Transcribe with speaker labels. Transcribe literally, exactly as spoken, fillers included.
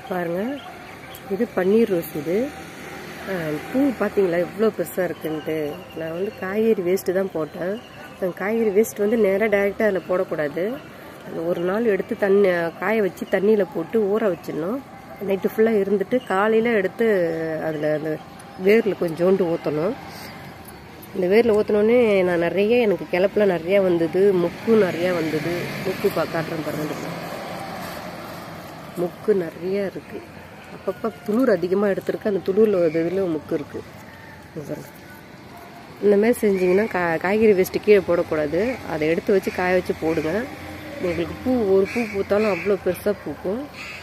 Speaker 1: பாருங்கள், இது பன்னீர் ரோஸ். இது பூ பார்த்தீங்களா எவ்வளோ பெருசாக இருக்குன்ட்டு. நான் வந்து காய்கறி வேஸ்ட்டு தான் போட்டேன். காய்கறி வேஸ்ட் வந்து நேராக டைரெக்டாக அதில் போடக்கூடாது. அது ஒரு நாள் எடுத்து தண்ணி காய வச்சு தண்ணியில் போட்டு ஊற வச்சிடணும். நைட்டு ஃபுல்லாக இருந்துட்டு காலையில் எடுத்து அதில் அந்த வேரில் கொஞ்சோண்டு ஊற்றணும். இந்த வேரில் ஊற்றினோடனே நான் நிறைய எனக்கு கிளப்புலாம் நிறையா வந்தது, முக்கும் நிறையா வந்தது. முக்கு பா காட்டுறேன் பாருங்க, முக்கு நிறையா இருக்குது. அப்பப்போ துளிர் அதிகமாக எடுத்துருக்கு. அந்த துளிரில் இதில் முக்கு இருக்குது. இந்தமாதிரி செஞ்சிங்கன்னா கா காய்கறி வேஸ்ட்டு கீழே போடக்கூடாது. அதை எடுத்து வச்சு காய வச்சு போடுங்க. உங்களுக்கு பூ ஒரு பூ பூத்தாலும் அவ்வளோ பெருசாக பூக்கும்.